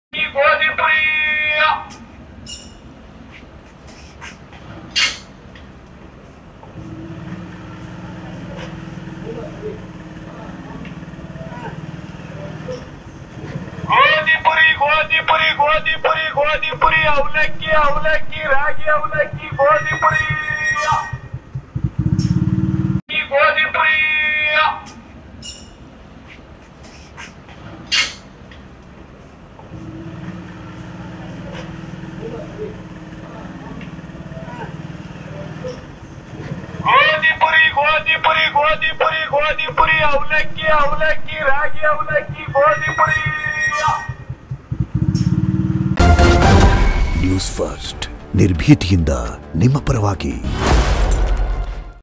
ಗೋಧಿ ಪುರಿ ಅವಲಕ್ಕಿ ಅವಲಕ್ಕಿ ರಾಗಿ ಅವಲಕ್ಕಿ ಗೋಧಿ ಪುರಿ ಗೋಧಿ ಪುರಿ ಗೋಧಿ ಪುರಿ ಅವಲಕ್ಕಿ ಅವಲಕ್ಕಿ ರಾಗಿ ಅವಲಕ್ಕಿ ಗೋಧಿ ಪುರಿ ನ್ಯೂಸ್ ಫಸ್ಟ್ ನಿರ್ಭೀತಿಯಿಂದ ನಿಮ್ಮ ಪರವಾಗಿ.